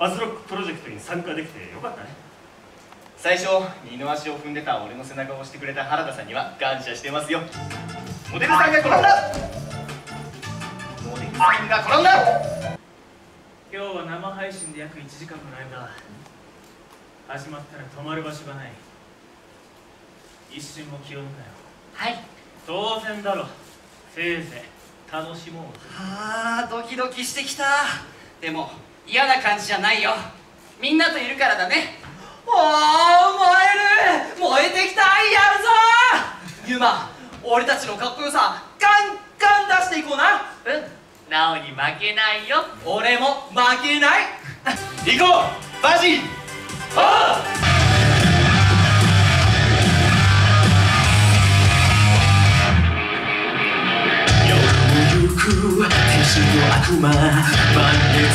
アズロックプロジェクトに参加できてよかったね。 最初二の足を踏んでた俺の背中を押してくれた原田さんには感謝してますよ。モデルさんが転んだ、モデルさんが転んだ。 今日は生配信で約1時間のライブだ。始まったら止まる場所がない。一瞬も気を抜くなよ。 はい。 当然だろ。せいぜい楽しもう。 あー、ドキドキしてきた。でも嫌な感じじゃないよ。みんなといるからだね。おー、燃える、燃えてきた。やるぞー。ユマ、俺たちのかっこよさガンガン出していこうな。 なおに負けないよ。 俺も負けない。 行こうバジー。 天使の悪魔、万年